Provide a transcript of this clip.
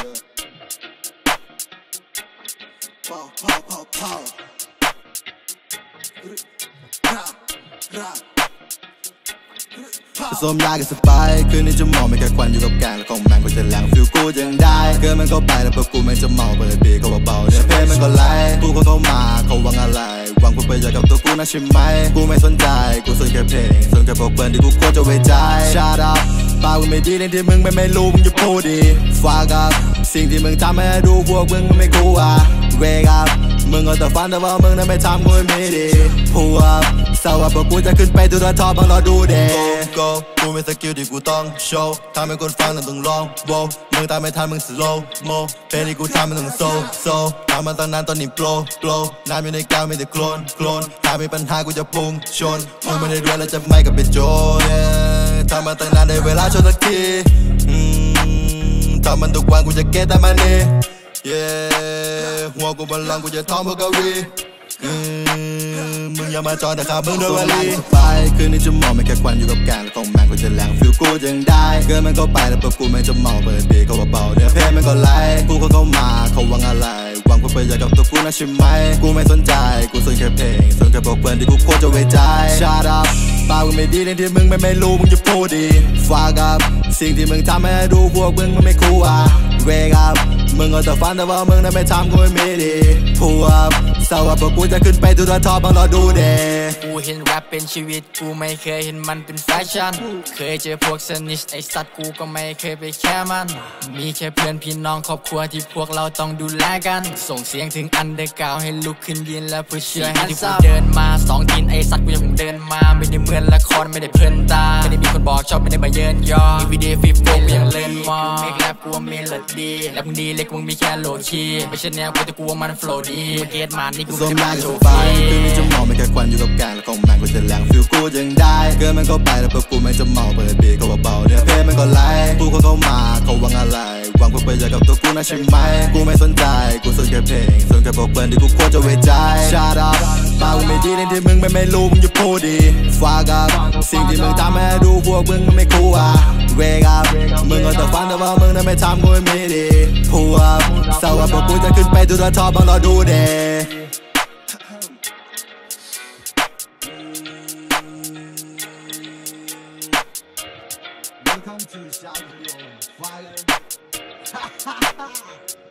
สมยากับสไปคืนนี้จะมองไม่แค่ควันอยู่กับแกงแล้วของแมงกูจะแรงฟิลกูยังได้เกินมันเข้าไปแล้วพวกกูไม่จะเมาเปิดบีเขาเบาเนี่ยเพลงมันก็ไล่กูก็เข้ามาเขาหวังอะไรหวังผลประโยชน์กับตัวกูนะใช่ไหมกูไม่สนใจกูสนแค่เพลงสนแค่พวกเพื่อนที่กูควรจะไว้ใจ Shut up ปากมึงไม่ดีเรื่องที่มึงไม่รู้มึงจะพูดดีฝากกับสิ่งที่มึงทำให้ดูพวกมึงไม่กูWake up มึงเอาแต่ฝันแต่ว่ามึงนั้นไม่ทำกูไม่ดีพูดสาวพวกกูจะขึ้นไปดูท็อปบังรอดูเด Go กูมีสกิลที่กูต้องโชว์ทำให้คนฟังต้องลองโวมึงตามไม่ทันมึง slow mo เพลงที่กูทำมันต้องโซทำมาตั้งนานตอนนี้โปรน้ำอยู่ในแก้วมีแต่โคลนถ้ามีปัญหากูจะพุ่งชนมึงไม่ได้รวยแล้วจะไม่กับเป็นโจรทำมาตั้งนานได้เวลาชนสักทีทำมันทุกวันกูจะเก็ตแต่มันนี่หัวกูบอลลังกูจะท้องพวกกะวีมึงอย่ามาจอดแต่ขามึงด้วยวลีไปคืนนี้จะมองไม่แค่ควันอยู่กับแกงแล้วของแมงกูจะแรงฟิลกูยังได้เกินมันเข้าไปแล้วพวกกูไม่จะเมาเปิดบีเขาเบาเนี่ยเพลงมันก็ไล่กูก็เข้ามาเขาหวังอะไรหวังผลประโยชน์กับตัวกูนะใช่ไหมกูไม่สนใจกูสนแค่เพลงสนแค่พวกเพื่อนที่กูควรจะไว้ใจ Shut up ปากมึงไม่ดีเรื่องที่มึงไม่รู้มึงจะพูดดีฝากกับสิ่งที่มึงทำให้ดูพวกมึงมันไม่คูลWake up มึงเอาแต่ฝันแต่ว่ามึงนั้นไม่ทำกูไม่ดีพูดสาวพวกกูจะขึ้นไปดูท็อปบังรอดูเดกูเห็นแรปเป็นชีวิตกูไม่เคยเห็นมันเป็นแฟชั่นเคยเจอพวกสนิทไอสัตว์กูก็ไม่เคยไปแค่มันมีแค่เพื่อนพี่น้องครอบครัวที่พวกเราต้องดูแลกันส่งเสียงถึงอันเดอร์กราวให้ลุกขึ้นยืนและผู้เชื่อให้ที่กูเดินมา2 ทีนไอสัตว์กูยังเดินมาไม่ได้เหมือนละครไม่ได้เพลินตาไม่ได้มีคนบอกชอบไม่ได้มาเยินยอวีดีฟีโฟกูยังเล่นมอเมกแรปกูว่าเมโลดี้แรปมึงดีเล็กมึงมีแค่โลคีไม่ใช่แนวกูแต่กูว่ามันโฟล์ดีเกตมานี่กูจะมาโชว์ฟคืนนี้จะมองไม่แค่ควันอยู่กับแกงแล้วของแมงกูจะแรงฟิลกูยังได้เกินมันเข้าไปแล้วพวกกูไม่จะเมาเปิดบีเขาเบาเนี่ยเพลงมันก็ไล่กูก็เข้ามาเขาหวังอะไรหวังผลประโยชน์กับตัวกูนะใช่ไหมกูไม่สนใจกูสนแค่เพลงสนแค่พวกเพื่อนที่กูควรจะไว้ใจ Shut up ปากมึงไม่ดีเรื่องที่มึงไม่รู้มึงจะพูดดีฝากกับสิ่งที่มึงทำให้ดูพวกมึงมันไม่คูลWake up มึงเอาแต่ฝันแต่ว่ามึงนั้นไม่ทำกูไม่ดีพูดสาวพวกกูจะขึ้นไปดูท็อปบังรอดูเดWelcome to the Shout Video Fire